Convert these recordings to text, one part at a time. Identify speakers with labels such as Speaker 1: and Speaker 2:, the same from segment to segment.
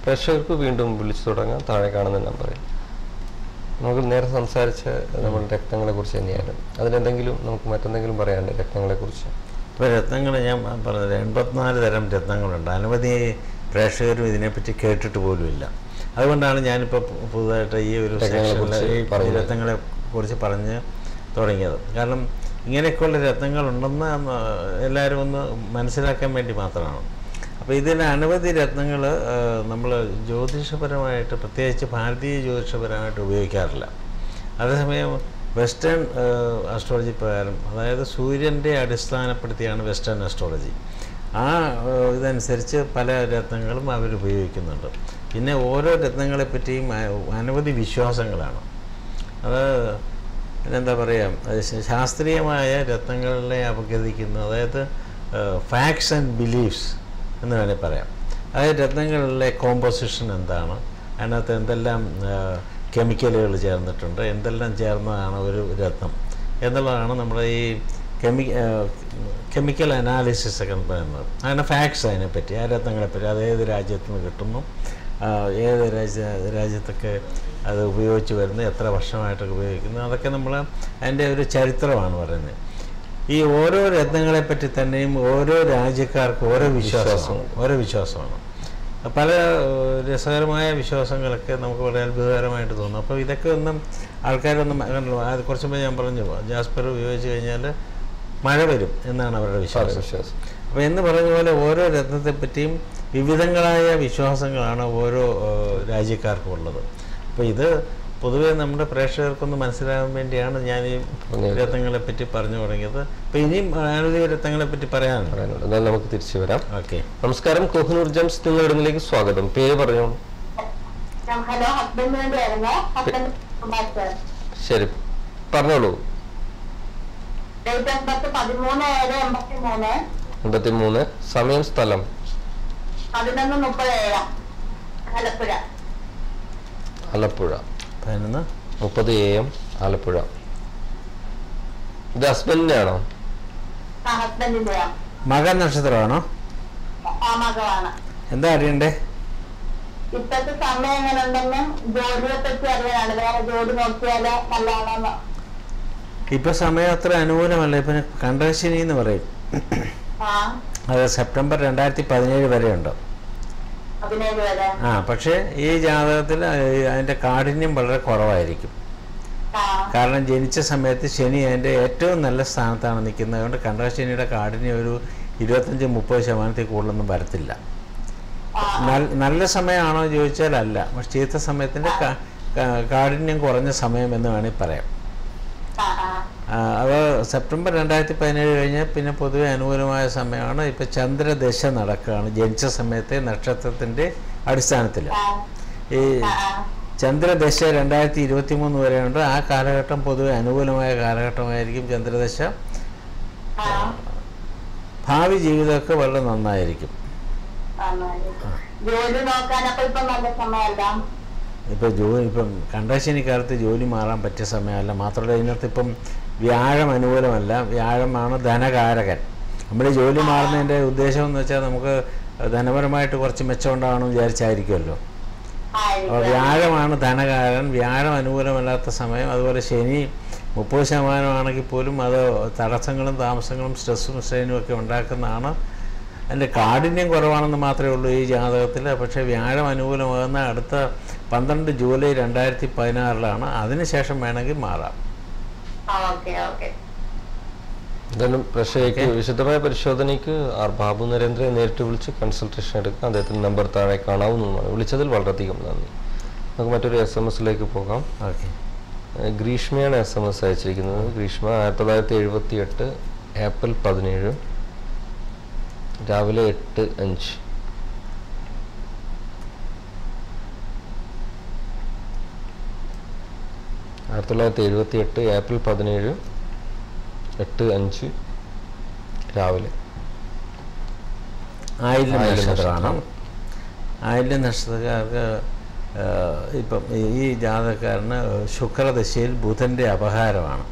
Speaker 1: പ്രേക്ഷകർക്ക് വീണ്ടും വിളിച്ചു തുടങ്ങാം. താഴെ കാണുന്ന നമ്പറിൽ നമുക്ക് നേരെ സംസാരിച്ച നമ്മുടെ രത്നങ്ങളെക്കുറിച്ച് തന്നെയായിരുന്നു. അതിലെന്തെങ്കിലും നമുക്ക് മറ്റെന്തെങ്കിലും പറയാനുണ്ട് രത്നങ്ങളെക്കുറിച്ച്?
Speaker 2: ഇപ്പോൾ രത്നങ്ങൾ ഞാൻ പറഞ്ഞത് 84 തരം രത്നങ്ങളുണ്ട്. അനവധി പ്രേക്ഷകരും ഇതിനെപ്പറ്റി കേട്ടിട്ട് പോലുമില്ല. അതുകൊണ്ടാണ് ഞാനിപ്പോൾ പുതുതായിട്ട് ഈ ഒരു രത്നങ്ങളെ കുറിച്ച് പറഞ്ഞ് തുടങ്ങിയത്. കാരണം ഇങ്ങനെയൊക്കെയുള്ള രത്നങ്ങളുണ്ടെന്ന് എല്ലാവരും ഒന്ന് മനസ്സിലാക്കാൻ വേണ്ടി മാത്രമാണ്. അപ്പോൾ ഇതിൽ അനവധി രത്നങ്ങൾ നമ്മൾ ജ്യോതിഷപരമായിട്ട്, പ്രത്യേകിച്ച് ഭാരതീയ ജ്യോതിഷപരമായിട്ട് ഉപയോഗിക്കാറില്ല. അതേസമയം വെസ്റ്റേൺ അസ്ട്രോളജി പ്രകാരം, അതായത് സൂര്യൻ്റെ അടിസ്ഥാനപ്പെടുത്തിയാണ് വെസ്റ്റേൺ അസ്ട്രോളജി. ആ ഇതനുസരിച്ച് പല രത്നങ്ങളും അവരുപയോഗിക്കുന്നുണ്ട്. പിന്നെ ഓരോ രത്നങ്ങളെപ്പറ്റിയും അനവധി വിശ്വാസങ്ങളാണ്. അത് എന്താ പറയുക, ശാസ്ത്രീയമായ രത്നങ്ങളെ അപഗ്രഥിക്കുന്നു. അതായത് ഫാക്ട്സ് ആൻഡ് ബിലീഫ്സ് എന്ന് വേണമെങ്കിൽ പറയാം. അതായത് രത്നങ്ങളിലെ കോമ്പോസിഷൻ എന്താണ്, അതിനകത്ത് എന്തെല്ലാം കെമിക്കലുകൾ ചേർന്നിട്ടുണ്ട്, എന്തെല്ലാം ചേർന്നതാണ് ഒരു രത്നം എന്നുള്ളതാണ് നമ്മുടെ ഈ കെമിക്കൽ അനാലിസിസ് ഒക്കെ പറയുന്നത്. അങ്ങനെ ഫാക്ട്സ് അതിനെപ്പറ്റി, ആ രത്നങ്ങളെപ്പറ്റി, അത് ഏത് രാജ്യത്തു നിന്ന് കിട്ടുന്നു, ഏത് രാജ്യത്തൊക്കെ അത് ഉപയോഗിച്ച് വരുന്നു, എത്ര വർഷമായിട്ടൊക്കെ ഉപയോഗിക്കുന്നു, അതൊക്കെ നമ്മൾ അതിൻ്റെ ഒരു ചരിത്രമാണ് പറയുന്നത്. ഈ ഓരോ രത്നങ്ങളെപ്പറ്റി തന്നെയും ഓരോ രാജ്യക്കാർക്കും ഓരോ വിശ്വാസമാണ്. പല രസകരമായ വിശ്വാസങ്ങളൊക്കെ നമുക്ക് വളരെ അത്ഭുതകരമായിട്ട് തോന്നും. അപ്പോൾ ഇതൊക്കെ ഒന്നും ആൾക്കാരൊന്നും കണ്ടല്ലോ. അത് കുറച്ച് മുമ്പ് ഞാൻ പറഞ്ഞു, ജാസ്പർ ഉപയോഗിച്ച് കഴിഞ്ഞാൽ മഴ വരും എന്നാണ് അവരുടെ വിശ്വാസം. അപ്പോൾ എന്ന് പറഞ്ഞ പോലെ ഓരോ രത്നത്തെപ്പറ്റിയും വിവിധങ്ങളായ വിശ്വാസങ്ങളാണ് ഓരോ രാജ്യക്കാർക്കും ഉള്ളത്. അപ്പോൾ ഇത് പൊതുവേ നമ്മുടെ പ്രേക്ഷകർക്കൊന്ന് മനസ്സിലാകാൻ വേണ്ടിയാണ് ഞാൻ ഈ രത്നങ്ങളെപ്പറ്റി പറഞ്ഞു തുടങ്ങിയത്. അപ്പോൾ ഇനിയും അനവധി രത്നങ്ങളെപ്പറ്റി പറയാനുണ്ട്.
Speaker 1: എന്നാൽ നമുക്ക് തിരിച്ചു വരാം.
Speaker 2: ഓക്കെ,
Speaker 1: നമസ്കാരം. കോഹിനൂർ ജംസ് നിങ്ങളിടങ്ങളിലേക്ക് സ്വാഗതം. പേര് പറഞ്ഞോളൂ. ശരി, പറഞ്ഞോളൂ. 83. സമയം, സ്ഥലം?
Speaker 3: 11:30
Speaker 1: ആലപ്പുഴ.
Speaker 2: 11:30
Speaker 1: AM ആലപ്പുഴ. ഇത് ഹസ്ബൻഡിന്റെ ആണോ?
Speaker 2: മകൻ നക്ഷത്രമാണോ? എന്താ അറിയണ്ടേ?
Speaker 3: ഇപ്പോഴത്തെ സമയം എങ്ങനെ ഉണ്ടെന്ന് ജോലിയെ പറ്റി അറിയാനാണ്. വേറെ ജോലി നോക്കിയാലോ നല്ലതാണോ?
Speaker 2: ഇപ്പൊ സമയം അത്ര അനുകൂലമല്ല. ഇപ്പൊ കണ്ടശനി എന്ന് പറയും. അത് സെപ്റ്റംബർ 2017 വരെ ഉണ്ട്. പക്ഷേ ഈ ജാതകത്തിൽ അതിൻ്റെ കാഠിന്യം വളരെ കുറവായിരിക്കും. കാരണം ജനിച്ച സമയത്ത് ശനി അതിൻ്റെ ഏറ്റവും നല്ല സ്ഥാനത്താണ് നിൽക്കുന്നത്. അതുകൊണ്ട് കണ്ടശനിയുടെ കാഠിന്യം ഒരു 25-30% കൂടുതലൊന്നും വരത്തില്ല. നല്ല സമയമാണോ ചോദിച്ചാൽ അല്ല, പക്ഷെ ചീത്ത സമയത്തിൻ്റെ കാഠിന്യം കുറഞ്ഞ സമയം എന്ന് വേണമെങ്കിൽ പറയാം. അത് സെപ്റ്റംബർ 2017 കഴിഞ്ഞാൽ പിന്നെ പൊതുവെ അനുകൂലമായ സമയമാണ്. ഇപ്പം ചന്ദ്രദശ നടക്കുകയാണ് ജനിച്ച സമയത്തെ നക്ഷത്രത്തിൻ്റെ അടിസ്ഥാനത്തിൽ. ഈ ചന്ദ്രദശ 2023 വരെയുണ്ട്. ആ കാലഘട്ടം പൊതുവെ അനുകൂലമായ കാലഘട്ടമായിരിക്കും ചന്ദ്രദശ. ഭാവി ജീവിതമൊക്കെ വളരെ നന്നായിരിക്കും. ഇപ്പം കണ്ടശനിക്കാലത്ത് ജോലി മാറാൻ പറ്റിയ സമയമല്ല. മാത്രമല്ല ഇതിനകത്ത് ഇപ്പം വ്യാഴം അനുകൂലമല്ല. വ്യാഴമാണ് ധനകാരകൻ. നമ്മൾ ജോലി മാറുന്നതിൻ്റെ ഉദ്ദേശം എന്ന് വെച്ചാൽ നമുക്ക് ധനപരമായിട്ട് കുറച്ച് മെച്ചം ഉണ്ടാകണമെന്ന് വിചാരിച്ചായിരിക്കുമല്ലോ. അപ്പോൾ വ്യാഴമാണ് ധനകാരൻ. വ്യാഴം അനുകൂലമല്ലാത്ത സമയം. അതുപോലെ ശനി 30% ആണെങ്കിൽ പോലും അത് തടസ്സങ്ങളും താമസങ്ങളും സ്ട്രെസ്സും സ്ട്രെയിനും ഒക്കെ ഉണ്ടാക്കുന്നതാണ്. അതിൻ്റെ കാഠിന്യം കുറവാണെന്ന് മാത്രമേ ഉള്ളൂ ഈ ജാതകത്തിൽ. പക്ഷേ വ്യാഴം അനുകൂലമാകുന്ന അടുത്ത 12 ജൂലൈ 2016 അതിനുശേഷം വേണമെങ്കിൽ മാറാം.
Speaker 1: എന്തായാലും പ്രേക്ഷകർക്ക് വിശദമായ പരിശോധനയ്ക്ക് ബാബു നരേന്ദ്രനെ നേരിട്ട് വിളിച്ച് കൺസൾട്ടേഷൻ എടുക്കാം. അദ്ദേഹത്തിൻ്റെ നമ്പർ താഴെ കാണാവുന്നതാണ്. വിളിച്ചതിൽ വളരെയധികം നന്ദി. നമുക്ക് മറ്റൊരു SMS പോകാം.
Speaker 2: ഓക്കെ,
Speaker 1: ഗ്രീഷ്മയാണ് SMS അയച്ചിരിക്കുന്നത്. ഗ്രീഷ്മ 1978 ഏപ്രിൽ 17 രാവിലെ 8:05. ഏപ്രിൽ 17 8:05 രാവിലെ.
Speaker 2: ആയില്യം നക്ഷത്രമാണ്. ആയില്യം നക്ഷത്രക്കാർക്ക് ഇപ്പം ഈ ജാതകക്കാരന് ശുക്രദശയിൽ ബുധൻ്റെ അപഹാരമാണ്.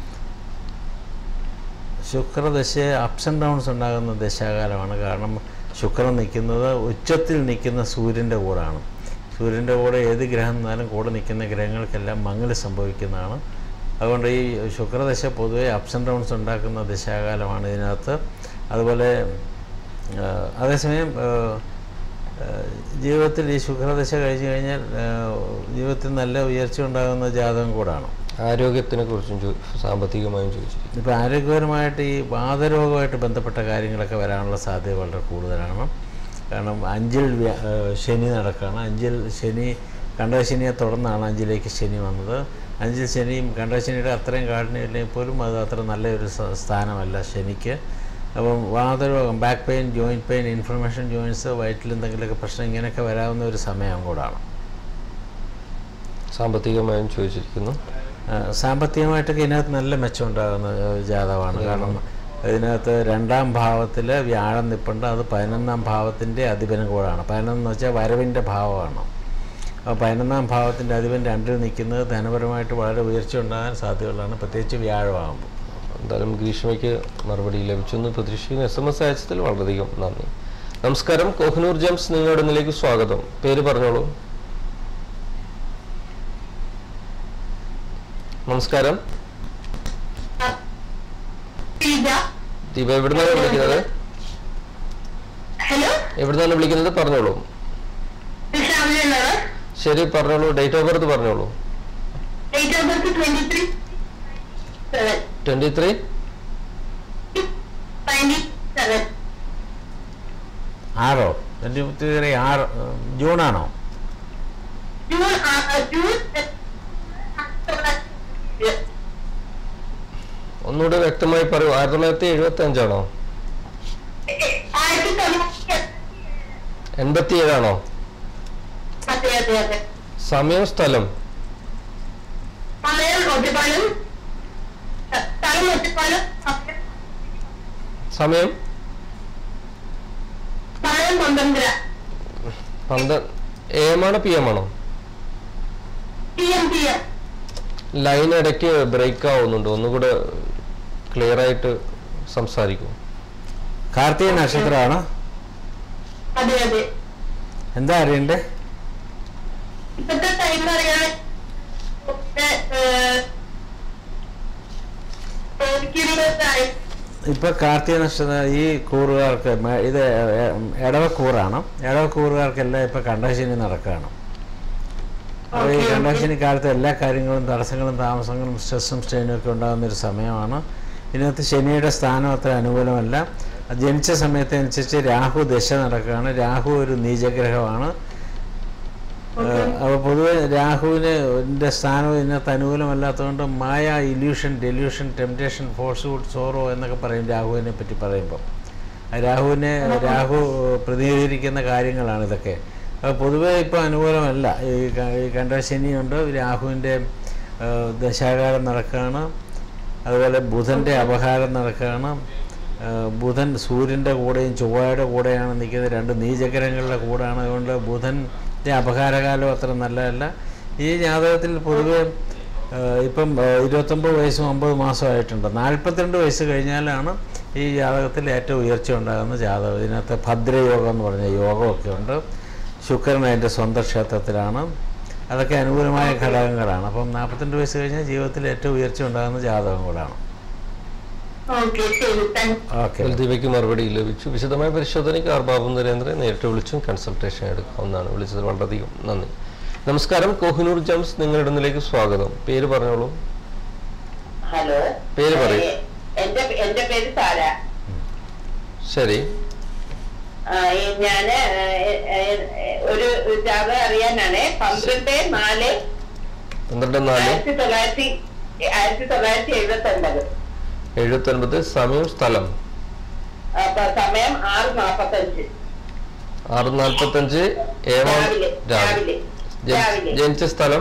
Speaker 2: ശുക്രദശ അപ്സ് ആൻഡ് ഡൗൺസ് ഉണ്ടാകുന്ന ദശാകാലമാണ്. കാരണം ശുക്രൻ നിൽക്കുന്നത് ഉച്ചത്തിൽ നിൽക്കുന്ന സൂര്യൻ്റെ കൂടാണ്. സൂര്യൻ്റെ കൂടെ ഏത് ഗ്രഹം എന്നാലും കൂടെ നിൽക്കുന്ന ഗ്രഹങ്ങൾക്കെല്ലാം മങ്ങൽ സംഭവിക്കുന്നതാണ്. അതുകൊണ്ട് ഈ ശുക്രദശ പൊതുവെ അപ്സ് ആൻഡ് ഡൗൺസ് ഉണ്ടാക്കുന്ന ദശാകാലമാണ് ഇതിനകത്ത്. അതുപോലെ അതേസമയം ജീവിതത്തിൽ ഈ ശുക്രദശ കഴിഞ്ഞു കഴിഞ്ഞാൽ ജീവിതത്തിൽ നല്ല ഉയർച്ച ഉണ്ടാകുന്ന ജാതകം കൂടാണ്.
Speaker 1: ആരോഗ്യത്തിനെ കുറിച്ചും സാമ്പത്തികമായും ചോദിച്ചിരിക്കും.
Speaker 2: ഇപ്പോൾ ആരോഗ്യപരമായിട്ട് ഈ വാതരോഗമായിട്ട് ബന്ധപ്പെട്ട കാര്യങ്ങളൊക്കെ വരാനുള്ള സാധ്യത വളരെ കൂടുതലാണ്. കാരണം 5-ൽ ശനി നടക്കുകയാണ്. 5-ൽ ശനി കണ്ടകശനിയെ തുടർന്നാണ് 5-ലേക്ക് ശനി വന്നത്. 5-ൽ ശനിയും കണ്ടകശനിയുടെ അത്രയും കാഠിന്യമില്ലെങ്കിൽ പോലും അത് അത്ര നല്ലൊരു സ്ഥാനമല്ല ശനിക്ക്. അപ്പം വാതരോഗം, back pain, joint pain, inflammation joints, വയറ്റിൽ എന്തെങ്കിലുമൊക്കെ പ്രശ്നം ഇങ്ങനെയൊക്കെ വരാവുന്ന ഒരു സമയം കൂടാണ്.
Speaker 1: സാമ്പത്തികമായും ചോദിച്ചിരിക്കുന്നു.
Speaker 2: സാമ്പത്തികമായിട്ടൊക്കെ ഇതിനകത്ത് നല്ല മെച്ചം ഉണ്ടാകുന്ന ജാതകമാണ്. കാരണം ഇതിനകത്ത് 2ാം ഭാവത്തിൽ വ്യാഴം നിൽപ്പുണ്ട്. അത് 11ാം ഭാവത്തിൻ്റെ അധിപനും കൂടാണ്. 11 എന്ന് വെച്ചാൽ വരവിൻ്റെ ഭാവമാണ്. അപ്പോൾ 11ാം ഭാവത്തിൻ്റെ അധിപൻ 2-ൽ നിൽക്കുന്നത് ധനപരമായിട്ട് വളരെ ഉയർച്ച ഉണ്ടാകാൻ സാധ്യതകളാണ്, പ്രത്യേകിച്ച് വ്യാഴമാകുമ്പോൾ.
Speaker 1: എന്തായാലും ഗ്രീഷ്മയ്ക്ക് മറുപടി ലഭിച്ചെന്ന് പ്രതീക്ഷിക്കുന്നു. SMS അയച്ചതിൽ വളരെയധികം നന്ദി. നമസ്കാരം, കോഹിനൂർ ജെംസ് നിങ്ങളുടെ ഇന്നിലേക്ക് സ്വാഗതം. പേര് പറഞ്ഞോളൂ. നമസ്കാരം. ദീപ, എവിടുന്നാണ് വിളിക്കുന്നത്? എവിടുന്നാണ് വിളിക്കുന്നത്? പറഞ്ഞോളൂ. ശരി, പറഞ്ഞോളൂ. ഡേറ്റ് ഓഫ് ബർത്ത് പറഞ്ഞോളൂ. 23
Speaker 2: ആറോ 23 6 ജൂണാണോ?
Speaker 1: ഒന്നുകൂടെ വ്യക്തമായി പറയൂ. 1975 87 സമയം സ്ഥലം? സമയം AM ആണോ PM ആണോ? ലൈൻ ഇടയ്ക്ക് ബ്രേക്ക് ആവുന്നുണ്ട്. ഒന്നുകൂടെ ക്ലിയർ ആയിട്ട് സംസാരിക്കൂ.
Speaker 2: കാർത്തിക നക്ഷത്രമാണ്. എന്താ അറിയണ്ടേ? ഇപ്പൊ കാർത്തിക നക്ഷത്ര ഈ കൂറുകാർക്ക് ഇത് ഇടവക്കൂറാണ്. ഇടവക്കൂറുകാർക്കെല്ലാം ഇപ്പൊ കണ്ടകശനി നടക്കുകയാണ്. അപ്പോൾ ഈ കണ്ടകശനി കാലത്ത് എല്ലാ കാര്യങ്ങളും, തടസ്സങ്ങളും, താമസങ്ങളും, സ്ട്രെസ്സും സ്ട്രെയിനും ഒക്കെ ഉണ്ടാകുന്നൊരു സമയമാണ്. ഇതിനകത്ത് ശനിയുടെ സ്ഥാനം അത്ര അനുകൂലമല്ല. ജനിച്ച സമയത്തനുസരിച്ച് രാഹു ദശ നടക്കുകയാണ്. രാഹു ഒരു നീചഗ്രഹമാണ്. അപ്പോൾ പൊതുവെ രാഹുവിൻ്റെ സ്ഥാനം ഇതിനകത്ത് അനുകൂലമല്ലാത്തതുകൊണ്ട് മായ, illusion, delusion, temptation, falsehood, sorrow എന്നൊക്കെ പറയും രാഹുവിനെ പറ്റി പറയുമ്പോൾ. രാഹു പ്രതിനിധീകരിക്കുന്ന കാര്യങ്ങളാണ് ഇതൊക്കെ. അപ്പോൾ പൊതുവെ ഇപ്പോൾ അനുകൂലമല്ല. ഈ കണ്ടകശനിയുണ്ട്, രാഹുവിൻ്റെ ദശാകാലം നടക്കുകയാണ്. അതുപോലെ ബുധൻ്റെ അപഹാരം നടക്കുകയാണ്. ബുധൻ സൂര്യൻ്റെ കൂടെയും ചൊവ്വയുടെ കൂടെയാണ് നിൽക്കുന്നത്. 2 നീചഗ്രഹങ്ങളുടെ കൂടാണ്. അതുകൊണ്ട് ബുധൻ്റെ അപഹാരകാലം അത്ര നല്ലതല്ല. ഈ ജാതകത്തിൽ പൊതുവെ ഇപ്പം 29 വയസ്സും 9 മാസമായിട്ടുണ്ട്. 42 വയസ്സ് കഴിഞ്ഞാലാണ് ഈ ജാതകത്തിൽ ഏറ്റവും ഉയർച്ച ഉണ്ടാകുന്ന ജാതകം. ഇതിനകത്ത് ഭദ്രയോഗം എന്ന് പറഞ്ഞ യോഗമൊക്കെ ഉണ്ട്. ശുക്രൻ അതിൻ്റെ സ്വന്തം ക്ഷേത്രത്തിലാണ്. അതൊക്കെ അനുകൂലമായ ഘടകങ്ങളാണ്. അപ്പം 42 വയസ്സ് കഴിഞ്ഞാൽ ജീവിതത്തിൽ ഏറ്റവും ഉയർച്ച ഉണ്ടാകുന്ന ജാതകം കൂടാണ്.
Speaker 1: ദീപയ്ക്ക് മറുപടി ലഭിച്ചു. വിശദമായ പരിശോധനയ്ക്ക് ബാബു നരേന്ദ്രൻ നേരിട്ട് വിളിച്ചും കൺസൾട്ടേഷൻ എടുക്കാവുന്നതാണ്. വിളിച്ചത് വളരെയധികം നന്ദി. നമസ്കാരം, കോഹിനൂർ ജംസ് നിങ്ങളുടെ ഇന്നിലേക്ക് സ്വാഗതം. പേര് പറഞ്ഞോളൂ.
Speaker 4: ഹലോ,
Speaker 1: പേര് പറയൂ.
Speaker 4: എന്റെ പേര് സാര.
Speaker 1: ശരി,
Speaker 4: ഞാന് ഒരു ജാതകം അറിയാനാണ്.
Speaker 1: 12/4/1979. സമയം സ്ഥലം?
Speaker 4: സമയം 6:45.
Speaker 1: 6:45 AM രാവിലെ. ജനിച്ച സ്ഥലം?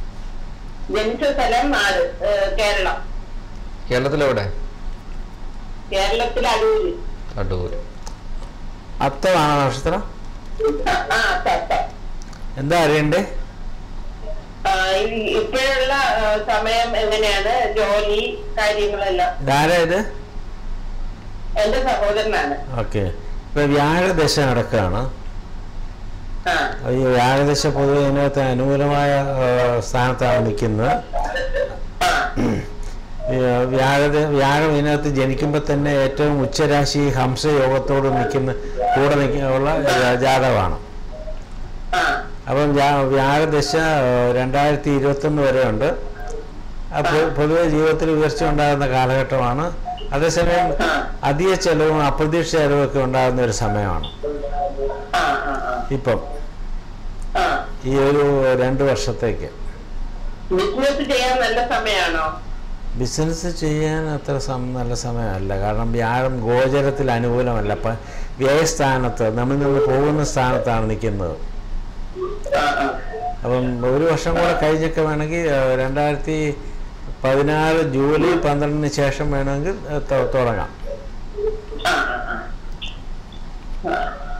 Speaker 4: കേരളം.
Speaker 1: കേരളത്തിലെവിടെ?
Speaker 4: കേരളത്തിൽ അടൂര്.
Speaker 1: അടൂര്.
Speaker 2: അത്തമാണോ നക്ഷത്രം? എന്താ അറിയണ്ടേ?
Speaker 4: ഇപ്പോഴുള്ള സമയം എങ്ങനെയാണ്? ജോലി കാര്യങ്ങളെല്ലാം.
Speaker 2: ആരാ ഇത്?
Speaker 4: എന്റെ സഹോദരനാണ്.
Speaker 2: ഓക്കെ. ഇപ്പൊ വ്യാഴദശ നടക്കുകയാണ്.
Speaker 4: ആ
Speaker 2: ഈ വ്യാഴദശ പൊതുവെ ഇതിനകത്ത് അനുകൂലമായ സ്ഥാനത്താണ് നിൽക്കുന്നത്.
Speaker 4: ആ
Speaker 2: വ്യാഴം ഇതിനകത്ത് ജനിക്കുമ്പോൾ തന്നെ ഏറ്റവും ഉച്ചരാശി ഹംസയോഗത്തോട് ഉള്ള ജാതകമാണ്.
Speaker 4: ആ
Speaker 2: അപ്പം വ്യാഴദശ 2021 വരെ ഉണ്ട്. അപ്പോൾ പൊതുവെ ജീവിതത്തിൽ ഉയർച്ച ഉണ്ടാകുന്ന കാലഘട്ടമാണ്. അതേസമയം അധിക ചെലവും അപ്രതീക്ഷിത ചെലവൊക്കെ ഉണ്ടാകുന്ന ഒരു സമയമാണ്
Speaker 4: ആ ആ
Speaker 2: ഇപ്പം
Speaker 4: ആ
Speaker 2: ഈ ഒരു 2 വർഷത്തേക്ക്.
Speaker 4: ബിസിനസ് ചെയ്യാൻ നല്ല സമയമാണോ?
Speaker 2: ബിസിനസ് ചെയ്യാൻ അത്ര നല്ല സമയമല്ല. കാരണം വ്യാഴം ഗോചരത്തിൽ അനുകൂലമല്ല. അപ്പം വ്യയസ്ഥാനത്ത് നമ്മിൽ നിന്ന് പോകുന്ന സ്ഥാനത്താണ് നിൽക്കുന്നത്.
Speaker 4: ആ ആ
Speaker 2: അപ്പം 1 വർഷം കൂടെ കഴിഞ്ഞൊക്കെ വേണമെങ്കിൽ 2016 ജൂലൈ 12 ശേഷം വേണമെങ്കിൽ തുടങ്ങാം.
Speaker 4: ആ ആ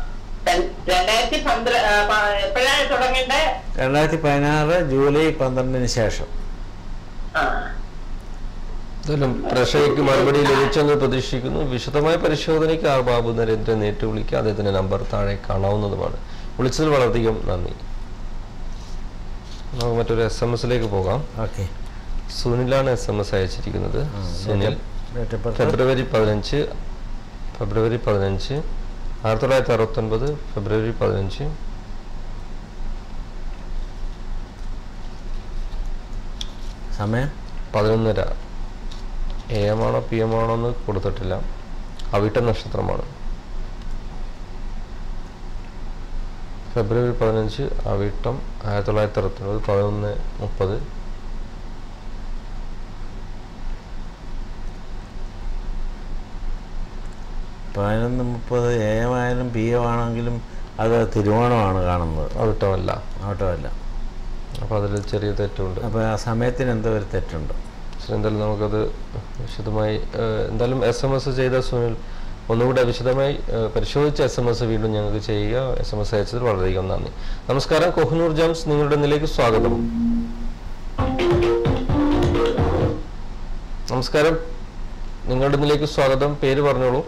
Speaker 4: 2015 എപ്പോഴാണ് തുടങ്ങേണ്ടത്?
Speaker 2: 2016 ജൂലൈ 12 ശേഷം.
Speaker 4: ആ
Speaker 1: എന്തായാലും പ്രഷയ്ക്ക് മറുപടി ലഭിച്ചെന്ന് പ്രതീക്ഷിക്കുന്നു. വിശദമായ പരിശോധനയ്ക്ക് ആർ ബാബു നരേന്ദ്രൻ നേരിട്ട് വിളിക്കുക. അദ്ദേഹത്തിന്റെ നമ്പർ താഴെ കാണാവുന്നതുമാണ്. വിളിച്ചതിൽ വളരെയധികം നന്ദി. നമുക്ക് മറ്റൊരു SMS പോകാം.
Speaker 2: ഓക്കെ.
Speaker 1: സുനിലാണ് SMS അയച്ചിരിക്കുന്നത്. സുനിൽ ഫെബ്രുവരി 15 1969 ഫെബ്രുവരി 15
Speaker 2: സമയം
Speaker 1: 11:30 AM ആണോ PM ആണോ എന്ന് കൊടുത്തിട്ടില്ല. അവിട്ട നക്ഷത്രമാണ്. ഫെബ്രുവരി 15 അവിട്ടം 1969 11:30.
Speaker 2: AM ആയാലും PM ആണെങ്കിലും അത് തിരുവോണമാണ് കാണുന്നത്.
Speaker 1: അവിട്ടമല്ല. അപ്പോൾ അതിൽ ചെറിയ തെറ്റുണ്ട്.
Speaker 2: അപ്പോൾ ആ സമയത്തിന് എന്തോ ഒരു തെറ്റുണ്ട്.
Speaker 1: എന്തായാലും നമുക്കത് വിശദമായി എന്തായാലും SMS ചെയ്ത സുനിൽ ഒന്നുകൂടെ വിശദമായി പരിശോധിച്ച SMS വീണ്ടും ഞങ്ങൾക്ക് ചെയ്യുക. SMS അയച്ചതിൽ വളരെയധികം നന്ദി. നമസ്കാരം. കൊഹിനൂർ ജംസ് നിങ്ങളുടെ നിലയ്ക്ക് സ്വാഗതം. നമസ്കാരം, നിങ്ങളുടെ നിലയ്ക്ക് സ്വാഗതം. പേര് പറഞ്ഞോളൂ.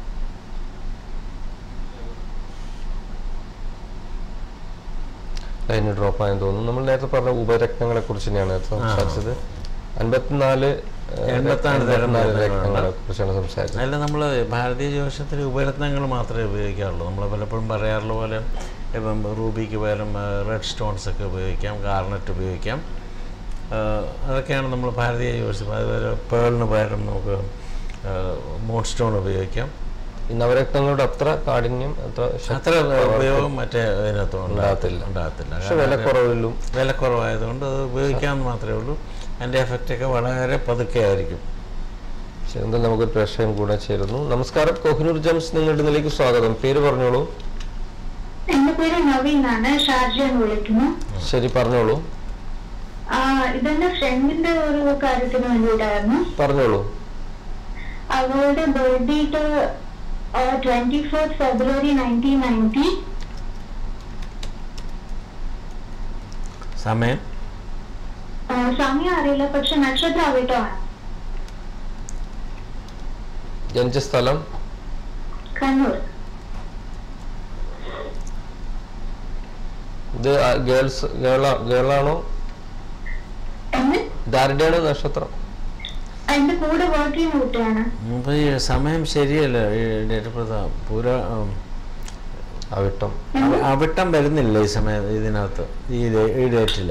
Speaker 1: ലൈന് ഡ്രോപ്പ് ആയെന്ന് തോന്നുന്നു. നമ്മൾ നേരത്തെ പറഞ്ഞ ഉപരത്നങ്ങളെ കുറിച്ച് തന്നെയാണ് സംസാരിച്ചത്. 54 രത്നങ്ങളെ കുറിച്ചാണ് സംസാരിച്ചത്.
Speaker 2: അല്ല, നമ്മൾ ഭാരതീയ ജ്യോതിഷത്തിൽ ഉപരത്നങ്ങൾ മാത്രമേ ഉപയോഗിക്കാറുള്ളൂ. നമ്മൾ പലപ്പോഴും പറയാറുള്ള പോലെ ഇപ്പം റൂബിക്ക് പകരം റെഡ് സ്റ്റോൺസ് ഒക്കെ ഉപയോഗിക്കാം, ഗാർണറ്റ് ഉപയോഗിക്കാം. അതൊക്കെയാണ് നമ്മൾ ഭാരതീയ ജ്യോതിഷം. അതുപോലെ പേളിന് പകരം നമുക്ക് മൂൺ സ്റ്റോൺ ഉപയോഗിക്കാം.
Speaker 1: ഈ നവരത്നങ്ങളുടെ അത്ര കാഠിന്യം
Speaker 2: അത്ര ഉപയോഗം മറ്റേ ഇതിനകത്ത് ഉണ്ടാകത്തില്ല.
Speaker 1: പക്ഷെ
Speaker 2: വിലക്കുറവായതുകൊണ്ട് അത് ഉപയോഗിക്കാമെന്ന് മാത്രമേ ഉള്ളൂ. അതിൻ്റെ എഫക്റ്റൊക്കെ വളരെ പതുക്കെ ആയിരിക്കും.
Speaker 1: എന്തായാലും നമുക്കൊരു പ്രശ്നം കൂടെ ചേരുന്നു. നമസ്കാരം. കൊഹിനൂർ ജംസ് നിങ്ങളുടെ നിലയ്ക്ക് സ്വാഗതം. പേര് പറഞ്ഞോളൂ.
Speaker 3: എന്റെ പേര് നവീനാണ്, ഷാർജയാണ് വിളിക്കുന്നു.
Speaker 1: ശരി, പറഞ്ഞോളൂ.
Speaker 3: ഇതെന്റെ ഫ്രണ്ടിന്റെ ഒരു കാര്യത്തിന് വേണ്ടിയിട്ടായിരുന്നു.
Speaker 1: പറഞ്ഞോളൂ.
Speaker 3: അവളുടെ ബർത്ത്ഡേറ്റ് 24 ഫെബ്രുവരി 1990.
Speaker 2: സമയം
Speaker 3: അറിയില്ല, പക്ഷെ നക്ഷത്രം അവിട്ടമാണ്.
Speaker 1: ജനിച്ച സ്ഥലം
Speaker 3: കണ്ണൂർ.
Speaker 1: ഇത് ഗേളാണോ? ഇതാരുടെയാണ് നക്ഷത്രം?
Speaker 3: എന്റെ കൂടെ വർക്ക് ചെയ്യുന്ന കുട്ടിയാണ്.
Speaker 2: ഈ സമയം ശരിയല്ല. അവിട്ടം വരുന്നില്ല ഈ സമയം ഇതിനകത്ത്, ഈ ഡേറ്റിൽ.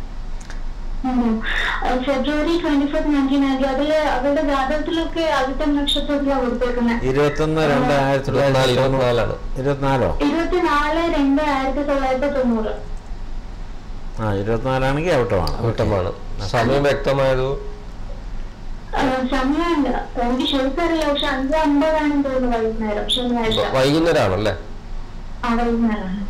Speaker 3: ഫെബ്രുവരി 24, 1990. അതില് അവരുടെ ജാതകത്തിലൊക്കെ അവിട്ടം നക്ഷത്രത്തിലാണ് കൊടുത്തേക്കുന്നത്.
Speaker 2: 21/2/1990.
Speaker 3: 24/2/1990.
Speaker 2: 24 ആണെങ്കിൽ
Speaker 1: അവിട്ടമാണ്. സമയം വ്യക്തമായതോ?
Speaker 3: സമയം എനിക്ക് ശരിക്കറിയില്ല, പക്ഷെ 5:50 തോന്നുന്നു വൈകുന്നേരം. ശനിയാഴ്ച
Speaker 1: വൈകുന്നേരമാണല്ലേ?
Speaker 3: വൈകുന്നേരമാണ്.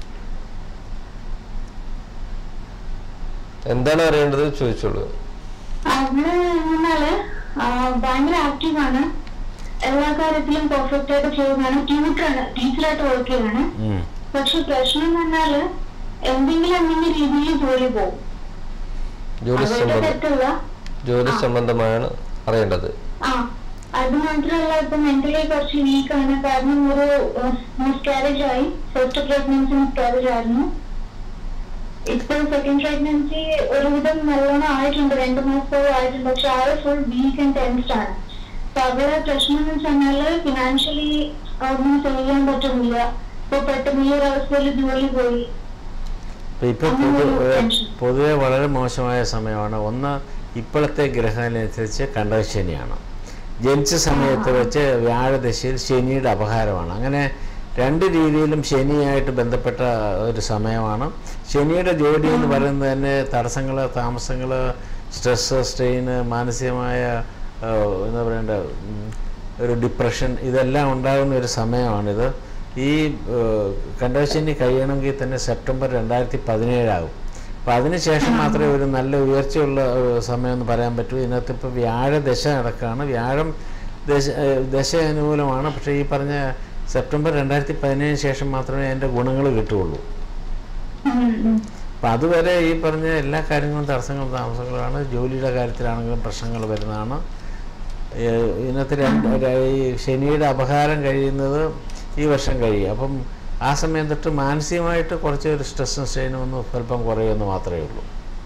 Speaker 1: എന്താണ് അറിയേണ്ടത് ചോദിച്ചോളൂ.
Speaker 3: അവള് എന്നാല് ഭയങ്കര ആക്റ്റീവാണ്, എല്ലാ കാര്യത്തിലും പെർഫെക്റ്റ് ആയിട്ട് ചെയ്യുന്നതാണ്, ടീച്ചറായിട്ട് വർക്ക് ചെയ്യാണ്. പക്ഷെ പ്രശ്നം എന്ന് പറഞ്ഞാല് എന്തെങ്കിലും രീതിയിൽ ജോലി പോകും.
Speaker 1: ജോലി സംബന്ധമാണ് അറിയേണ്ടത്.
Speaker 3: അത് മാത്രമല്ല ഇപ്പൊ മെന്റലി കുറച്ച് വീക്കാണ്. കാരണം ഒരു മിസ്കാരേജ് ആയി. ഫസ്റ്റ് പ്രഗ്നൻസി മിസ്കാരേജ് ആയിരുന്നു. ഇപ്പൊ സെക്കൻഡ് പ്രഗ്നൻസി ഒരുവിധം നല്ലോണം ആയിട്ടുണ്ട്, 2 മാസത്തോളം ആയിട്ടുണ്ട്. പക്ഷെ ആള് ഫുൾ വീക്ക് ആൻഡ് ടെൻസ്ഡ് ആണ്. അപ്പൊ അവിടെ പ്രശ്നം എന്ന് വെച്ചാല് ഫിനാൻഷ്യലി ഒന്നും ചെയ്യാൻ പറ്റുന്നില്ല. ഇപ്പൊ പെട്ടെന്ന് ഈ ഒരു അവസ്ഥയിൽ ജോലി പോയി.
Speaker 2: ഇപ്പൊ പൊതുവെ വളരെ മോശമായ സമയമാണ്. ഒന്ന്, ഇപ്പോഴത്തെ ഗ്രഹമനുസരിച്ച് കണ്ടശനിയാണ്. ജനിച്ച സമയത്ത് വെച്ച് വ്യാഴദശയിൽ ശനിയുടെ അപഹാരമാണ്. അങ്ങനെ 2 രീതിയിലും ശനിയായിട്ട് ബന്ധപ്പെട്ട ഒരു സമയമാണ്. ശനിയുടെ ജോലി എന്ന് പറയുന്നത് തന്നെ തടസ്സങ്ങൾ, താമസങ്ങൾ, സ്ട്രെസ്, സ്ട്രെയിന്, മാനസികമായ എന്താ പറയേണ്ട ഒരു ഡിപ്രഷൻ, ഇതെല്ലാം ഉണ്ടാകുന്ന ഒരു സമയമാണിത്. ഈ കണ്ടശനി കഴിയണമെങ്കിൽ തന്നെ സെപ്റ്റംബർ 2017 ആകും. അപ്പോൾ അതിനുശേഷം മാത്രമേ ഒരു നല്ല ഉയർച്ചയുള്ള സമയമെന്ന് പറയാൻ പറ്റൂ. ഇതിനകത്ത് ഇപ്പോൾ വ്യാഴദശ നടക്കുകയാണ്. വ്യാഴം ദശ അനുകൂലമാണ്. പക്ഷേ ഈ പറഞ്ഞ സെപ്റ്റംബർ 2017 ശേഷം മാത്രമേ അതിൻ്റെ ഗുണങ്ങൾ കിട്ടുകയുള്ളൂ. അപ്പം അതുവരെ ഈ പറഞ്ഞ എല്ലാ കാര്യങ്ങളും തടസ്സങ്ങളും താമസങ്ങളാണ്. ജോലിയുടെ കാര്യത്തിലാണെങ്കിലും പ്രശ്നങ്ങൾ വരുന്നതാണ്. ഇതിനകത്ത് ഈ ശനിയുടെ അപഹാരം കഴിയുന്നത് ഈ വർഷം കഴിയും. അപ്പം ആ സമയം തൊട്ട് മാനസികമായിട്ട് കുറച്ച് ഒരു സ്ട്രെസ്സും സ്ട്രെയിനും ഒന്ന് സ്വല്പം കുറയുമെന്ന് മാത്രമേ ഉള്ളൂ.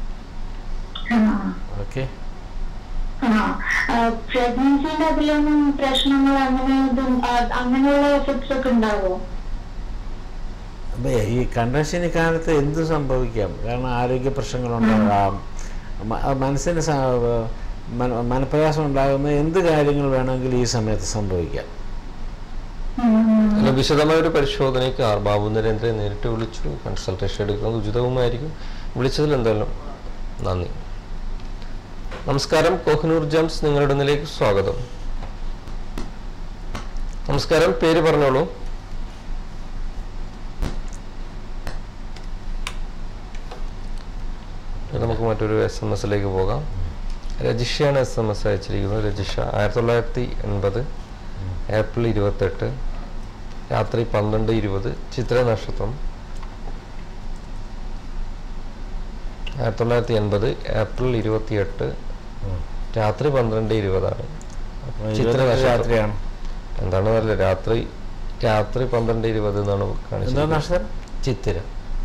Speaker 2: ഓക്കെ.
Speaker 3: പ്രഗ്നൻസിന്റെ അതിലൊന്നും പ്രശ്നങ്ങൾ അങ്ങനെയുള്ള എഫക്ട്സ് ഒക്കെ ഉണ്ടാവുമോ?
Speaker 2: ഈ കണ്ടശനി കാലത്ത് എന്ത് സംഭവിക്കാം. കാരണം ആരോഗ്യ പ്രശ്നങ്ങളുണ്ടാകാം, മനസ്സിന് മനപ്രയാസം ഉണ്ടാകുന്ന എന്ത് കാര്യങ്ങൾ വേണമെങ്കിലും ഈ സമയത്ത് സംഭവിക്കാം.
Speaker 1: വിശദമായ ഒരു പരിശോധനയ്ക്ക് ആർ ബാബു നരേന്ദ്രനെ നേരിട്ട് വിളിച്ചു കൺസൾട്ടേഷൻ എടുക്കുന്നത് ഉചിതവുമായിരിക്കും. വിളിച്ചതിൽ എന്തായാലും നന്ദി. നമസ്കാരം, കോഹിനൂർ ജംസ് നിങ്ങളുടെ ഇടയിലേക്ക് സ്വാഗതം. നമസ്കാരം, പേര് പറഞ്ഞോളൂ. നമുക്ക് മറ്റൊരു SMS പോകാം. രജിഷയാണ് SMS അയച്ചിരിക്കുന്നത്. രജിഷ 1980 ഏപ്രിൽ 28 രാത്രി 12:20 ചിത്ര നക്ഷത്രം. 1980 ഏപ്രിൽ 28 രാത്രി 12:20 ചിത്ര നക്ഷത്രമാണ്. എന്താണ് പറയുക, രാത്രി 12:20 എന്നാണ് കാണിച്ചത്. ചിത്തിര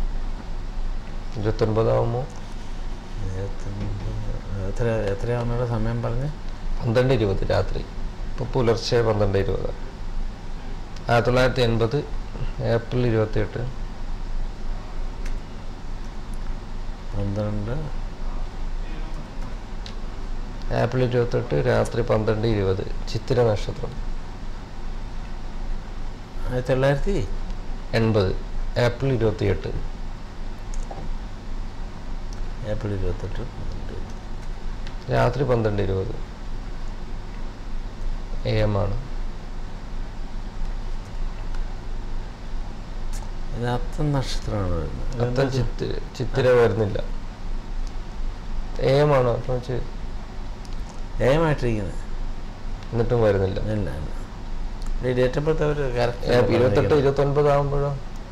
Speaker 1: 29 ആവുമ്പോൾ
Speaker 2: എത്രയാവുന്ന സമയം പറഞ്ഞ്
Speaker 1: 12:20 രാത്രി. ഇപ്പോൾ പുലർച്ചെ 12:20. 1980 ഏപ്രിൽ 28 ഏപ്രിൽ 28 രാത്രി 12:20 ചിത്തിര നക്ഷത്രം.
Speaker 2: 1980
Speaker 1: ഏപ്രിൽ 28
Speaker 2: ഏപ്രിൽ 28
Speaker 1: രാത്രി 12:20 AM ആണ്.
Speaker 2: ഇത് അത്തം നക്ഷത്രമാണ് വരുന്നത്.
Speaker 1: അത്തം ചിത്തിര വരുന്നില്ല. AM ആണോ
Speaker 2: ഏമായിട്ടിരിക്കുന്നത്,
Speaker 1: എന്നിട്ടും വരുന്നില്ല.
Speaker 2: ഇല്ല ഡേറ്റ് ഓഫ് ബർത്ത് അവർ
Speaker 1: 28 29 ആകുമ്പോഴോ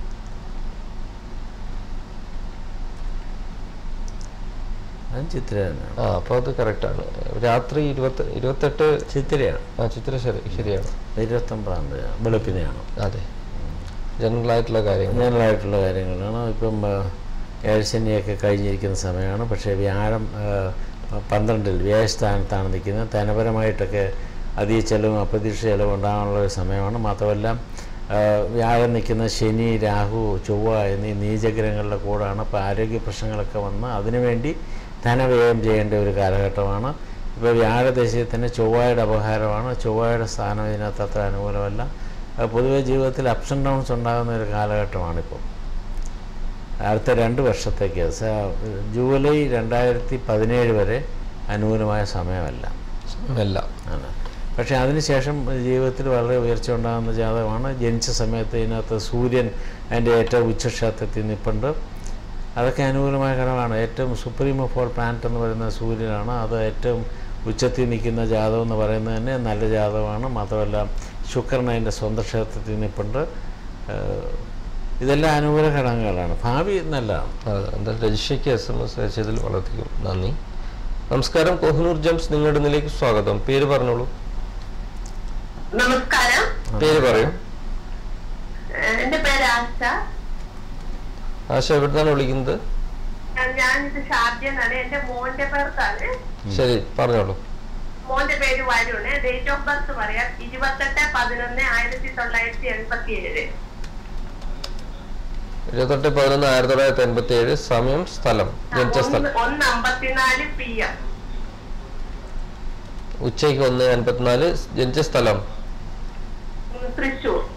Speaker 2: അതും ചിത്ര തന്നെയാണ്.
Speaker 1: അപ്പോൾ അത് കറക്റ്റാണ്. രാത്രി 28
Speaker 2: ചിത്തിരയാണ്.
Speaker 1: ചിത്തിര ശരിയാണ്.
Speaker 2: 29 വെളുപ്പിനെയാണ്.
Speaker 1: അതെ, ജനറലായിട്ടുള്ള
Speaker 2: കാര്യങ്ങളാണ്. ഇപ്പം ഏഴശനിയൊക്കെ കഴിഞ്ഞിരിക്കുന്ന സമയമാണ്. പക്ഷേ വ്യാഴം 12 വ്യാഴസ്ഥാനത്താണ് നിൽക്കുന്നത്. ധനപരമായിട്ടൊക്കെ അധിക ചെലവും അപ്രതീക്ഷിത ചെലവും ഉണ്ടാകാനുള്ള ഒരു സമയമാണ്. മാത്രമല്ല വ്യാഴം നിൽക്കുന്ന ശനി, രാഹു, ചൊവ്വ എന്നീ നീചഗ്രഹങ്ങളുടെ കൂടാണ്. അപ്പോൾ ആരോഗ്യ പ്രശ്നങ്ങളൊക്കെ വന്ന് അതിനുവേണ്ടി ധനവ്യയം ചെയ്യേണ്ട ഒരു കാലഘട്ടമാണ്. ഇപ്പോൾ വ്യാഴദശയിൽ തന്നെ ചൊവ്വയുടെ അപഹാരമാണ്. ചൊവ്വയുടെ സ്ഥാനം ഇതിനകത്ത് അത്ര അനുകൂലമല്ല. പൊതുവെ ജീവിതത്തിൽ അപ്സ് ആൻഡ് ഡൗൺസ് ഉണ്ടാകുന്ന ഒരു കാലഘട്ടമാണിപ്പോൾ. അടുത്ത 2 വർഷത്തേക്ക് ജൂലൈ 2017 വരെ അനുകൂലമായ സമയമല്ല. ആണ്. പക്ഷേ അതിനുശേഷം ജീവിതത്തിൽ വളരെ ഉയർച്ച ഉണ്ടാകുന്ന ജാതകമാണ്. ജനിച്ച സമയത്ത് ഇതിനകത്ത് സൂര്യൻ അതിൻ്റെ ഏറ്റവും ഉച്ചക്ഷേത്രത്തിൽ നിൽപ്പുണ്ട്. അതൊക്കെ അനുകൂലമായ ഘടകമാണ്. ഏറ്റവും സുപ്രീം ഓഫ് ഓൾ പ്ലാനറ്റ് എന്ന് പറയുന്നത് സൂര്യനാണ്. അത് ഏറ്റവും ഉച്ചത്തിൽ നിൽക്കുന്ന ജാതകം എന്ന് പറയുന്നത് തന്നെ നല്ല ജാതകമാണ്. മാത്രമല്ല ശുക്രൻ അതിൻ്റെ സ്വന്തം ക്ഷേത്രത്തിൽ നിൽപ്പുണ്ട്. ഇതെല്ലാം അനുകൂല ഘടകങ്ങളാണ്. ഭാവി നല്ലതാണ്.
Speaker 1: എന്തായാലും രജിഷയ്ക്ക് SMS അയച്ചതിൽ വളരെയധികം നന്ദി. നമസ്കാരം, കോഹിനൂർ ജംസ് നിങ്ങളുടെ ഇടയിലേക്ക് സ്വാഗതം. പേര് പറഞ്ഞോളൂ.
Speaker 4: നമസ്കാരം.
Speaker 1: പേര് പറയും.
Speaker 4: എന്റെ പേര് ആശ.
Speaker 1: ആശ എവിടുന്നാണ് വിളിക്കുന്നത്?
Speaker 4: ഞാനിത് ഷാർജയാണ്. എന്റെ മോന്റെ പേർക്കാണ്.
Speaker 1: ശരി, പറഞ്ഞോളൂ.
Speaker 4: മോന്റെ പേര് വരുണ്. ഡേറ്റ് ഓഫ് ബർത്ത് പറയാം. 28/11/1987.
Speaker 1: 28/11/1987. സമയം, സ്ഥലം, ജനിച്ച സ്ഥലം?
Speaker 4: 1:54 PM.
Speaker 1: ഉച്ചയ്ക്ക് 1:54. ജനിച്ച സ്ഥലം?
Speaker 4: തൃശ്ശൂർ.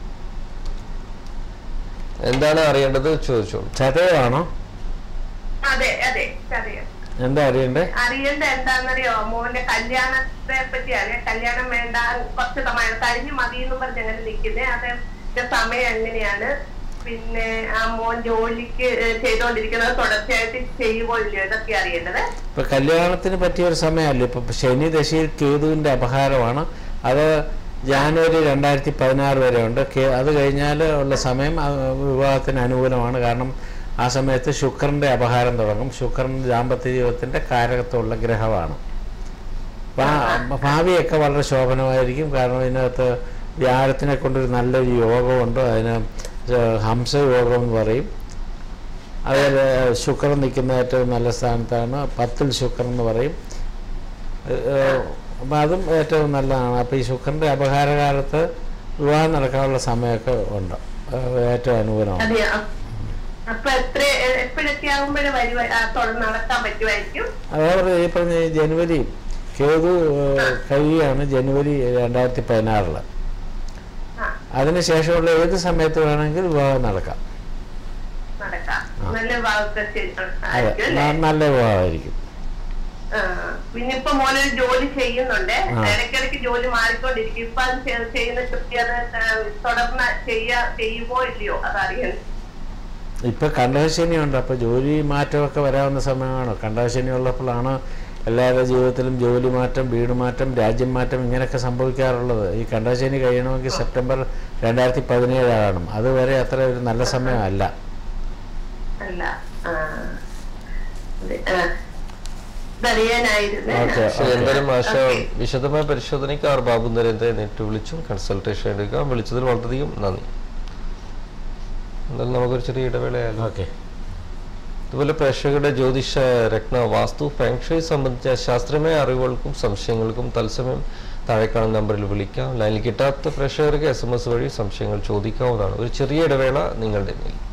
Speaker 1: എന്താണ് അറിയേണ്ടത് ചോദിച്ചോളൂ.
Speaker 2: ചതയാണോ?
Speaker 4: അതെ അതെ ചതയം.
Speaker 2: എന്താ അറിയണ്ടേ?
Speaker 4: അറിയേണ്ട എന്താണെന്നറിയോ? മോന്റെ കല്യാണത്തെ പറ്റി അറിയാം. കല്യാണം വേണ്ട, കുറച്ച് സമയം കഴിഞ്ഞ് മതി എന്ന് പറഞ്ഞ് അങ്ങനെ നിൽക്കുന്നത്. അതിന്റെ സമയം എങ്ങനെയാണ്? പിന്നെ ആ മോൻ ജോലിക്ക് ചെയ്തുകൊണ്ടിരിക്കുന്നത് തുടർച്ചയായിട്ട് ചെയ്യുമോ ഇല്ലയോ, ഇതൊക്കെ അറിയേണ്ടത്.
Speaker 2: ഇപ്പൊ കല്യാണത്തിന് പറ്റിയ ഒരു സമയമല്ല. ഇപ്പൊ ശനി ദശയിൽ കേതുവിന്റെ അപഹാരമാണ്. അത് ജാനുവരി 2016 വരെ ഉണ്ട്. അത് കഴിഞ്ഞാൽ ഉള്ള സമയം വിവാഹത്തിന് അനുകൂലമാണ്. കാരണം ആ സമയത്ത് ശുക്രന്റെ അപഹാരം തുടങ്ങും. ശുക്രൻ ദാമ്പത്യ ജീവിതത്തിന്റെ കാരകത്വമുള്ള ഗ്രഹമാണ്. ഭാവിയൊക്കെ വളരെ ശോഭനമായിരിക്കും. കാരണം ഇതിനകത്ത് വ്യാഴത്തിനെ കൊണ്ടൊരു നല്ലൊരു യോഗമുണ്ട്. അതിന് ഹംസയോഗം എന്ന് പറയും. അതിൽ ശുക്രൻ നിൽക്കുന്ന ഏറ്റവും നല്ല സ്ഥാനത്താണ്. 10ൽ ശുക്രൻ എന്ന് പറയും. അപ്പം അതും ഏറ്റവും നല്ലതാണ്. അപ്പോൾ ഈ ശുക്രൻ്റെ അപഹാരകാലത്ത് വിവാഹം നടക്കാനുള്ള സമയമൊക്കെ ഉണ്ട്. ഏറ്റവും അനുകൂലമാണ്. അതേപോലെ ഈ പറഞ്ഞ ജനുവരി കേതു കഴിയാണ്. ജനുവരി 2016. അതിനുശേഷമുള്ള ഏത് സമയത്ത് വേണമെങ്കിൽ വിവാഹം നടക്കാം. നല്ല വിവാഹമായിരിക്കും.
Speaker 4: പിന്നെ ഇപ്പൊ മോനൊരു ജോലി ചെയ്യുന്നുണ്ട്. ഇടയ്ക്കിടയ്ക്ക് ജോലി മാറിക്കൊണ്ടിരിക്കും. ഇപ്പൊ അത് ചെയ്യുന്ന കൃത്യം തുടർന്ന് ചെയ്യുമോ ഇല്ലയോ അതറിയണം.
Speaker 2: ഇപ്പൊ കണ്ടകശനിയുണ്ട്. അപ്പൊ ജോലി മാറ്റമൊക്കെ വരാവുന്ന സമയമാണ്. കണ്ടകശനി ഉള്ളപ്പോഴാണ് എല്ലാവരുടെ ജീവിതത്തിലും ജോലി മാറ്റം, വീട് മാറ്റം, രാജ്യം മാറ്റം ഇങ്ങനെയൊക്കെ സംഭവിക്കാറുള്ളത്. ഈ കണ്ടകശനി കഴിയണമെങ്കിൽ സെപ്റ്റംബർ 2017 ആണ്. അതുവരെ അത്ര ഒരു നല്ല സമയമല്ല.
Speaker 1: എന്തായാലും ആശ വിശദമായ പരിശോധനയ്ക്ക് ആർ ബാബു നരേന്ദ്രനെ നേരിട്ട് വിളിച്ചും കൺസൾട്ടേഷൻ എടുക്കാം. വിളിച്ചതിൽ വളരെയധികം നന്ദി. എന്തായാലും നമുക്കൊരു ചെറിയ ഇടവേളയായാലും.
Speaker 2: ഓക്കെ.
Speaker 1: അതുപോലെ പ്രേക്ഷകരുടെ ജ്യോതിഷ രത്ന, വാസ്തു, ഫെങ്ഷുയി സംബന്ധിച്ച ശാസ്ത്രീയമായ അറിവുകൾക്കും സംശയങ്ങൾക്കും തത്സമയം താഴെ കാണുന്ന നമ്പറിൽ വിളിക്കാം. ലൈനിൽ കിട്ടാത്ത പ്രേക്ഷകർക്ക് SMS വഴി സംശയങ്ങൾ ചോദിക്കാവുന്നതാണ്. ഒരു ചെറിയ ഇടവേള നിങ്ങളുടെ മേൽ.